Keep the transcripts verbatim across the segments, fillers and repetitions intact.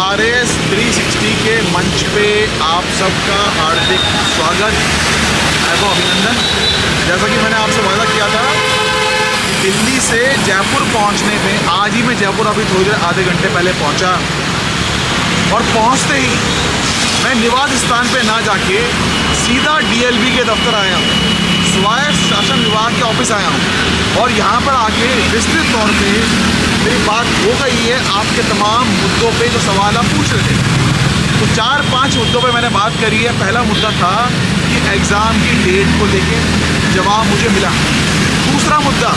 Are S three sixty के मंच पे आप सबका हार्दिक स्वागत एवं अभिनंदन। जैसा कि मैंने आपसे वादा किया था, दिल्ली से जयपुर पहुंचने में, आज ही मैं जयपुर अभी थोड़ी देर आधे घंटे पहले पहुंचा और पहुंचते ही मैं निवास स्थान पे ना जाके सीधा डी एल बी के दफ्तर आया हूँ, स्वायत्त शासन विभाग के ऑफिस आया हूँ और यहाँ पर आके विस्तृत तौर पे मेरी बात हो गई है आपके तमाम मुद्दों पे जो सवाल आप पूछ रहे थे। तो चार पांच मुद्दों पे मैंने बात करी है। पहला मुद्दा था कि एग्ज़ाम की डेट को लेके जवाब मुझे मिला। दूसरा मुद्दा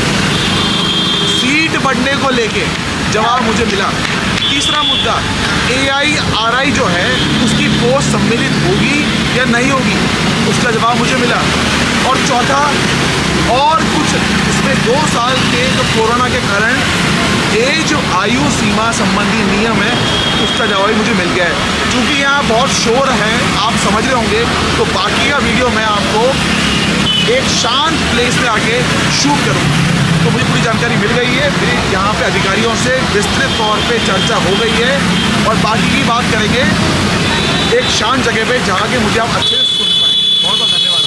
सीट बढ़ने को लेके जवाब मुझे मिला। तीसरा मुद्दा ए आई आर आई जो है उसकी पोस्ट सम्मिलित होगी या नहीं होगी, उसका जवाब मुझे मिला। और चौथा, और कुछ इसमें दो साल के जो कोरोना के कारण एज आयु सीमा संबंधी नियम है, उसका जवाब भी मुझे मिल गया है। क्योंकि यहाँ बहुत शोर है, आप समझ रहे होंगे, तो बाकी का वीडियो मैं आपको एक शांत प्लेस में आके शूट करूँगा। तो मुझे पूरी जानकारी मिल गई है, मेरे यहाँ पे अधिकारियों से विस्तृत तौर पे चर्चा हो गई है और बाकी की बात करेंगे एक शांत जगह पे जहाँ के मुझे आप अच्छे से सुन पाएं। बहुत बहुत धन्यवाद।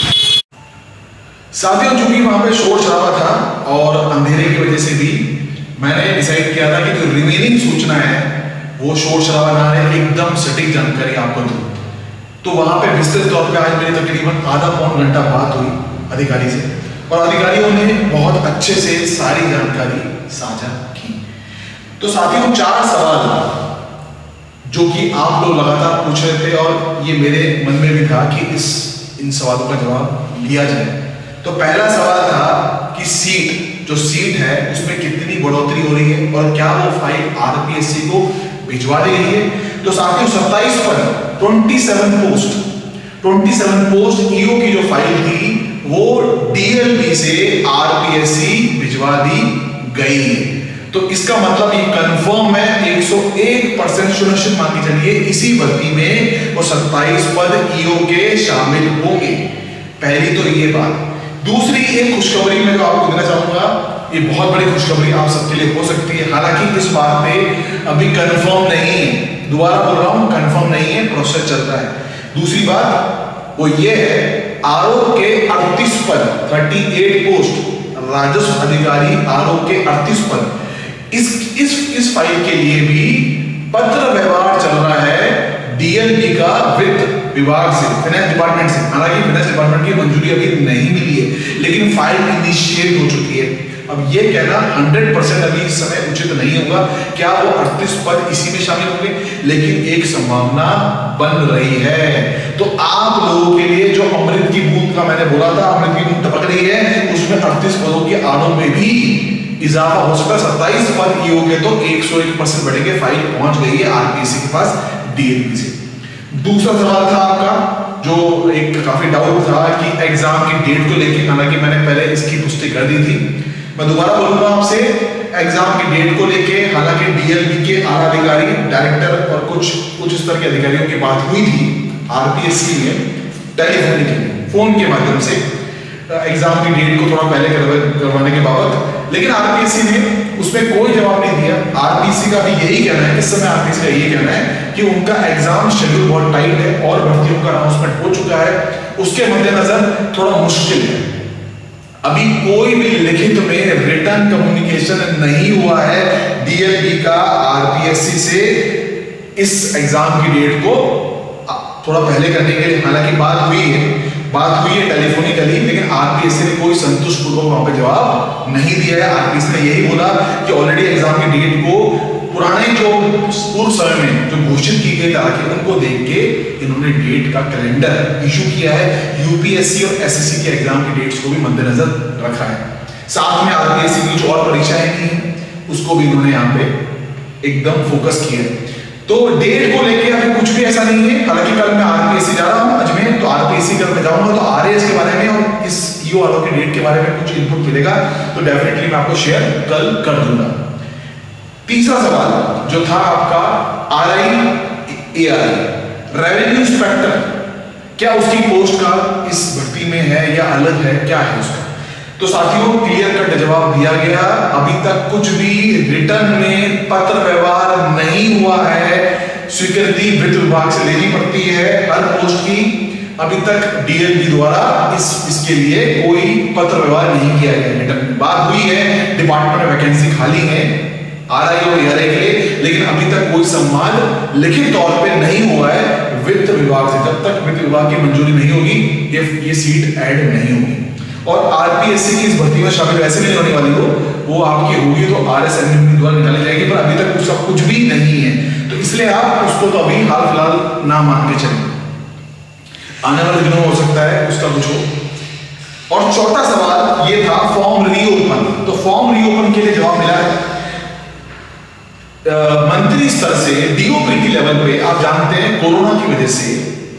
साथियों, चूंकि वहाँ पे शोर शराबा था और अंधेरे की वजह से भी मैंने डिसाइड किया था कि जो रिमेनिंग सूचना है वो शोर शराबा ना रहे, एकदम सटीक जानकारी आपको दूँ। तो वहाँ पे विस्तृत तौर पे आज मेरी तकरीबन आधा पौन घंटा बात हुई अधिकारी से और अधिकारियों ने बहुत अच्छे से सारी जानकारी साझा की। तो साथियों, चार सवाल जो कि आप लोग लगातार पूछ रहे थे और ये मेरे मन में भी था कि इस इन सवालों का जवाब लिया जाए। तो पहला सवाल था कि सीट जो सीट है उसमें कितनी बढ़ोतरी हो रही है और क्या वो file R P S C को भिजवा दी गई है। तो साथियों, सत्ताईस पर सत्ताईस पोस्ट सत्ताईस पोस्ट ई ओ की जो फाइल थी वो डी एल बी से आर पी एस सी भिजवा दी गई है। तो इसका मतलब ये कंफर्म है, एक सौ एक परसेंट सुनिश्चित मान के चलिए इसी भर्ती में वो सत्ताईस पद ई ओ के शामिल होंगे। पहली तो ये बात। दूसरी एक खुशखबरी मैं जो आपको देना चाहूंगा, ये बहुत बड़ी खुशखबरी आप सबके लिए हो सकती है, हालांकि इस बात पे अभी कंफर्म नहीं है, दोबारा बोल रहा हूं कंफर्म नहीं है, प्रोसेस चल रहा है। दूसरी बात वो ये है, आरोप के अड़तीस पद अड़तीस पोस्ट राजस्व अधिकारी आरोप के अड़तीस पद, इस इस इस फाइल के लिए भी पत्र व्यवहार चल रहा है डी एल बी का वित्त विभाग से, फाइनेंस डिपार्टमेंट से। हालांकि फाइनेंस डिपार्टमेंट की मंजूरी अभी नहीं मिली है, लेकिन फाइल इनिशिएट हो चुकी है। अब ये कहना सौ परसेंट अभी इस समय उचित नहीं होगा, क्या वो अड़तीस पद इसी में शामिल होंगे, लेकिन एक संभावना बन रही है। तो आप लोगों के लिए जो अमृत की बूंद का मैंने बोला था, अमृत की बूंद टपक रही है, उसमें अड़तीस पदों की आड़ों में भी इजाफा हो सकता है। सत्ताईस पद ई ओ के तो एक सौ एक परसेंट बढ़ेंगे। फाइल पहुंच गई है आर पी एस सी के पास डी एल बी से। दूसरा सवाल था आपका जो एक काफी डाउट था कि एग्जाम की डेट को लेकर, हालांकि मैंने पहले इसकी पुष्टि कर दी थी, मैं दोबारा बोलूंगा आपसे एग्जाम की डेट को लेके। हालांकि डी एल बी के आला अधिकारी, डायरेक्टर और कुछ उच्च स्तर के अधिकारियों की बात हुई थी आर पी एस सी में टेलीफोनिकली, फोन के माध्यम से एग्जाम की डेट को थोड़ा पहले करवाने के बाबत, लेकिन आर पी एस सी ने उसमें कोई जवाब नहीं दिया। आर पी एस सी का भी यही कहना है, इस समय आर पी एस सी का यही कहना है कि उनका एग्जाम शेड्यूल बहुत टाइट है और भर्तियों का अनाउंसमेंट हो चुका है, उसके मद्देनजर थोड़ा मुश्किल है। अभी कोई भी लिखित में रिटर्न कम्युनिकेशन नहीं हुआ है डी एल बी का आर पी एस सी से इस एग्जाम की डेट को थोड़ा पहले करने के लिए। हालांकि बात हुई है बात हुई है टेलीफोनिकली, लेकिन आर पी एस सी ने कोई संतुष्ट पूर्वक वहां पे जवाब नहीं दिया है। आर पी एस सी ने यही बोला कि ऑलरेडी एग्जाम की डेट को पुराने जो पूर्व समय में जो घोषित की गई तारीखें उनको देख के इन्होंने डेट का कैलेंडर इशू किया है। यू पी एस सी और एस एस सी के एग्जाम की डेट्स को भी मद्देनजर रखा है। साथ में आर पी एस सी की जो और परीक्षाएं थी उसको भी इन्होंने यहाँ पे एकदम फोकस किया है। तो डेट को लेके अभी कुछ भी ऐसा नहीं है। हालांकि कल मैं आर पी एस सी जा रहा हूं अजमेर, तो आर पी एस सी कल मैं जाऊंगा तो आर ए एस के बारे में और इस ई ओ वालों की डेट के बारे में कुछ इनपुट मिलेगा तो डेफिनेटली मैं आपको शेयर कल कर दूंगा। तीसरा सवाल जो था आपका R I A R I revenue inspector, क्या उसकी पोस्ट का इस भर्ती में है या अलग है, क्या है उसका? तो साथियों क्लियर कट जवाब दिया गया। अभी तक कुछ भी रिटर्न में पत्र व्यवहार नहीं हुआ है स्वीकृति वित्त विभाग से लेनी पड़ती है हर पोस्ट की। अभी तक डीएलबी द्वारा इस इसके लिए कोई पत्र व्यवहार नहीं किया गया है। बात हुई है डिपार्टमेंट में वैकेंसी खाली है आरआई और एआरआई के लिए, लेकिन अभी तक कोई संवाद लिखित तौर पे नहीं हुआ है वित्त विभाग से। जब तक वित्त विभाग की मंजूरी नहीं होगी ये ये सीट ऐड नहीं होगी। और आरपीएससी की इस भर्ती में शामिल वैसे नहीं होने वाली हो, वो आपकी होगी तो आरएसएनएमपी द्वारा निकाली जाएगी, पर अभी तक उसका कुछ भी नहीं है, तो इसलिए आप उसको तो अभी हाल फिलहाल ना मान के चलें, आने वाले दिनों में हो सकता है उसका कुछ हो। और चौथा सवाल ये था फॉर्म रीओपन। तो फॉर्म रीओपन के लिए जवाब मिला है मंत्री स्तर से डीओपी की लेवल पे। आप जानते हैं कोरोना की वजह से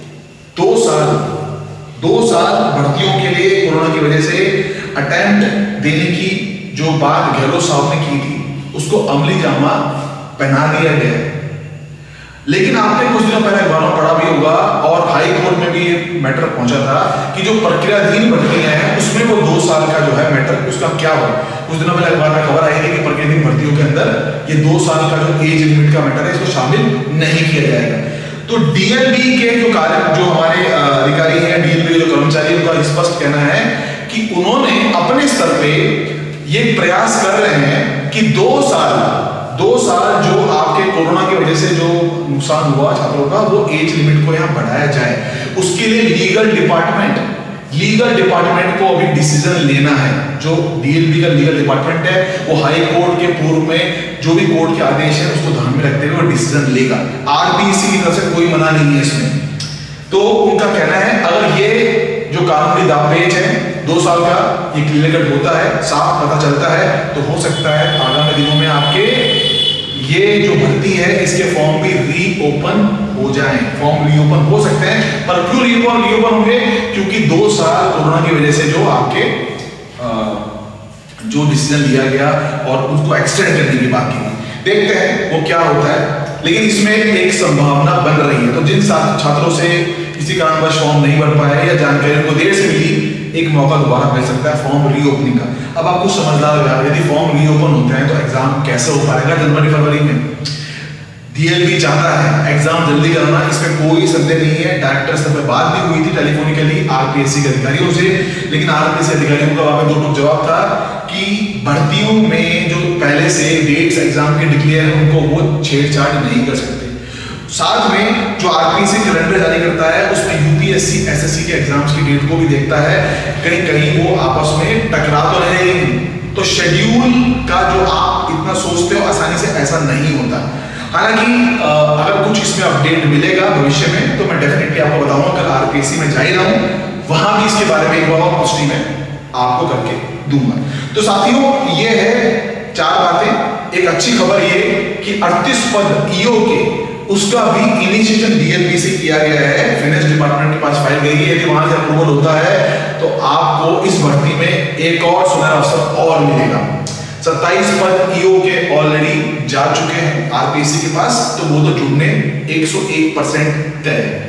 दो साल दो साल भर्तियों के लिए कोरोना की वजह से अटेम्प्ट देने की जो बात गहलोत साहब ने की थी उसको अमली जामा पहना दिया गया है। लेकिन आपने कुछ दिनों पहले अखबारों में पढ़ा भी होगा और हाई कोर्ट में भी ये मैटर पहुंचा था कि जो प्रक्रियाधीन भर्तियां हैं उसमें वो दो साल का जो है मैटर उसका क्या हो। कुछ दिनों पहले अखबार में खबर आई थी कि प्रक्रियाधीन भर्तियों के अंदर ये दो साल का जो एज लिमिट का मैटर है इसको शामिल नहीं किया जाएगा। तो डीएलबी के जो कार्य जो हमारे अधिकारी हैं, डीएलबी के जो कर्मचारी, उनका स्पष्ट कहना है कि उन्होंने अपने स्तर पे ये प्रयास कर रहे हैं कि दो साल दो साल जो आपके कोरोना की वजह से जो नुकसान हुआ छात्रों का वो एज लिमिट को यहाँ बढ़ाया जाए। उसके लिए लीगल डिपार्टमेंट लीगल डिपार्टमेंट को अभी डिसीजन लेना है। जो डीएलबी का लीगल डिपार्टमेंट है वो हाई कोर्ट के पूर्व में जो भी कोर्ट के आदेश है उसको ध्यान में रखते हुए वो डिसीजन लेगा। आरपीसी की तरफ से कोई मना नहीं है इसमें। तो उनका कहना है अगर ये जो कानूनी दावपेच है दो साल का ये क्लियर कट होता है, साफ पता चलता है, तो हो सकता है आगामी दिनों में आपके ये जो भर्ती है इसके फॉर्म भी रीओपन हो जाएं। फॉर्म रीओपन हो सकते हैं, पर क्यों रीओपन रीओपन होंगे? क्योंकि दो साल कोरोना की वजह से जो आपके आ, जो डिसीजन लिया गया और उसको एक्सटेंड करने की बात की गई, देखते हैं वो क्या होता है। लेकिन इसमें एक संभावना बन रही है। तो जिन छात्रों से किसी कारणवश फॉर्म नहीं भर पाया या जानकारी उनको देर से मिली, एक मौका दोबारा मिल सकता है फॉर्म रीओपनिंग का। अब आपको समझदार होगा यदि फॉर्म रीओपन होते हैं तो एग्जाम कैसे हो पाएगा जनवरी फरवरी में। डीएलबी चाहता है एग्जाम जल्दी कराना, इसमें कोई संदेह नहीं है। डायरेक्टर स्तर पर बात भी हुई थी टेलीफोनिकली आरपीएससी के अधिकारियों से, लेकिन आरपीएससी अधिकारियों का वहां पे दो टूक जवाब था कि भर्तियों में जो पहले से डेट्स एग्जाम के डिक्लेयर है उनको वो छेड़छाड़ नहीं कर सकते। साथ में जो आरपीएससी कैलेंडर जारी करता है उसमें यूपीएससी एसएससी के एग्जाम्स की डेट को भी देखता है, कहीं कहीं वो आपस में टकरा तो रहे नहीं। तो शेड्यूल का जो आप इतना सोचते हो आसानी से ऐसा नहीं होता। हालांकि अगर कुछ इसमें अपडेट मिलेगा भविष्य में तो मैं डेफिनेटली आपको बताऊंगा। कल आरपीएससी में जा ही रहा हूं, वहां भी इसके बारे में एक बार पुष्टि में आपको करके दूंगा। तो साथियों ये है चार बातें। एक अच्छी खबर ये कि अड़तीस पद ईओ के उसका भी इनिशिएशन डीएलबी से किया गया है, फाइनेंस डिपार्टमेंट के पास फाइल गई है। यदि वहां से अप्रूवल होता है तो आपको इस भर्ती में एक और सुनहरा अवसर और मिलेगा। सत्ताईस पद ईओ के ऑलरेडी जा चुके हैं आरपीएससी के पास, तो वो तो जुड़ने एक सौ एक परसेंट तय है।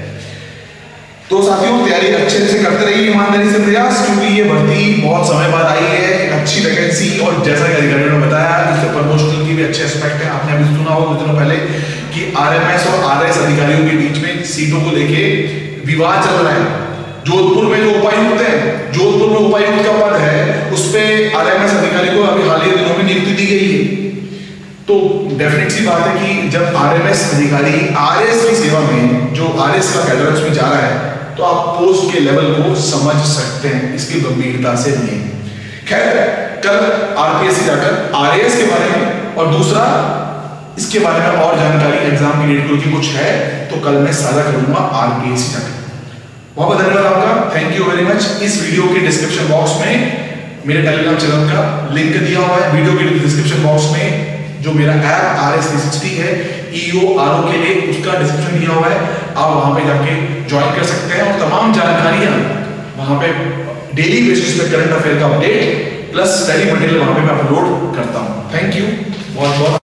तो साथियों तैयारी अच्छे से करते रहिए, ईमानदारी से प्रयास, क्योंकि ये भर्ती बहुत समय बाद आई है, एक अच्छी वैकेंसी। और जैसा कि अधिकारियों ने बताया इससे प्रमोशनल की भी अच्छे एस्पेक्ट है। आपने अभी सुना होगा कुछ दिनों पहले कि आरएमएस और आरएस अधिकारियों के बीच में सीटों को लेके विवाद चल रहा है। जोधपुर में जो उपायुक्त है, जोधपुर में उपायुक्त का पद है, उस पे आरएमएस अधिकारी को अभी हाल ही दिनों में नियुक्ति दी गई है। तो डेफिनेट सी बात है कि जब आरएमएस अधिकारी आरएस की सेवा में जो आरएस का कैडर उसमें जा रहा है तो आप पोस्ट के लेवल को समझ सकते हैं, इसकी गंभीरता से नहीं। खैर कल आरपीएससी जाकर आरएएस के बारे में और दूसरा इसके बारे में और जानकारी एग्जाम की डेट को कुछ है तो कल मैं साझा करूंगा आरपीएससी जाकर। बहुत बहुत धन्यवाद आपका, थैंक यू वेरी मच। इस वीडियो के डिस्क्रिप्शन बॉक्स में मेरे टेलीग्राम चैनल का लिंक दिया हुआ है। वीडियो के डिस्क्रिप्शन बॉक्स में जो मेरा app R S three sixty है ईओ आरओ के लिए, उसका डिस्क्रिप्शन दिया हुआ है, आप वहां पे जाके ज्वाइन कर सकते हैं और तमाम जानकारियां वहां पे डेली बेसिस पे करंट अफेयर का अपडेट प्लस स्टडी मटेरियल वहां पे मैं अपलोड करता हूं। थैंक यू बहुत बहुत।